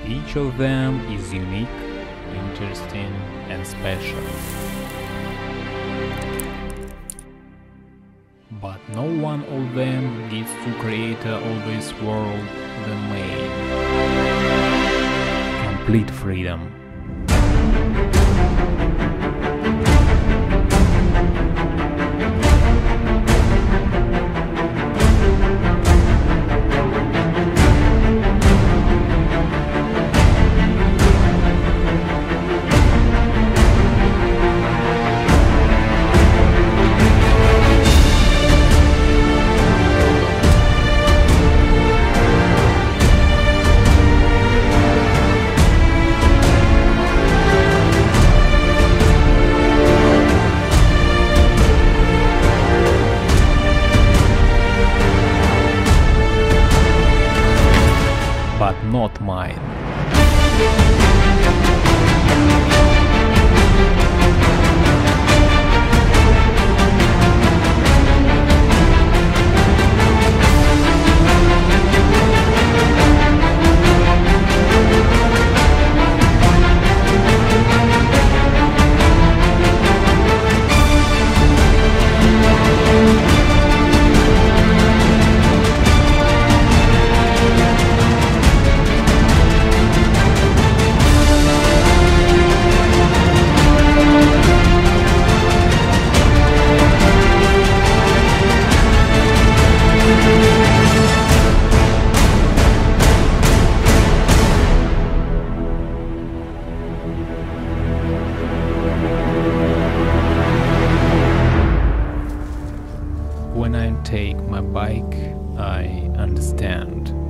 Each of them is unique, interesting, and special. But no one of them gets to create all this world they made. Complete freedom. But not mine. When I take my bike, I understand.